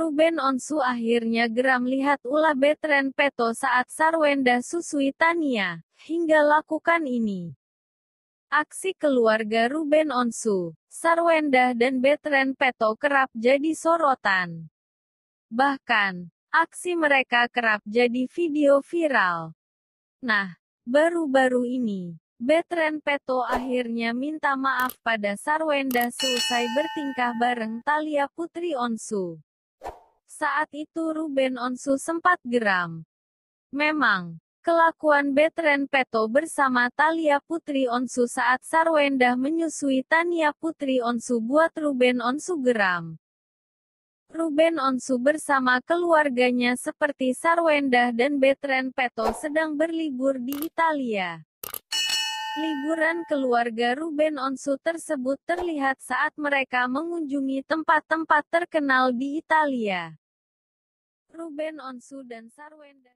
Ruben Onsu akhirnya geram lihat ulah Bertrand Peto saat Sarwenda susui Tania, hingga lakukan ini. Aksi keluarga Ruben Onsu, Sarwenda dan Bertrand Peto kerap jadi sorotan. Bahkan, aksi mereka kerap jadi video viral. Nah, baru-baru ini, Bertrand Peto akhirnya minta maaf pada Sarwenda seusai bertingkah bareng Thalia Putri Onsu. Saat itu Ruben Onsu sempat geram. Memang, kelakuan Bertrand Peto bersama Thalia Putri Onsu saat Sarwenda menyusui Tania Putri Onsu buat Ruben Onsu geram. Ruben Onsu bersama keluarganya seperti Sarwenda dan Bertrand Peto sedang berlibur di Italia. Liburan keluarga Ruben Onsu tersebut terlihat saat mereka mengunjungi tempat-tempat terkenal di Italia. Ruben Onsu dan Sarwenda